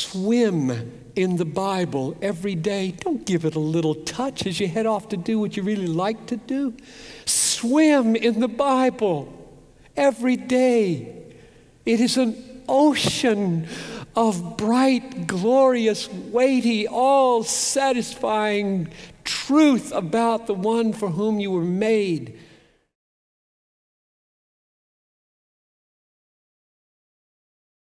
swim in the Bible every day. Don't give it a little touch as you head off to do what you really like to do. Swim in the Bible every day. It is an ocean of bright, glorious, weighty, all-satisfying truth about the one for whom you were made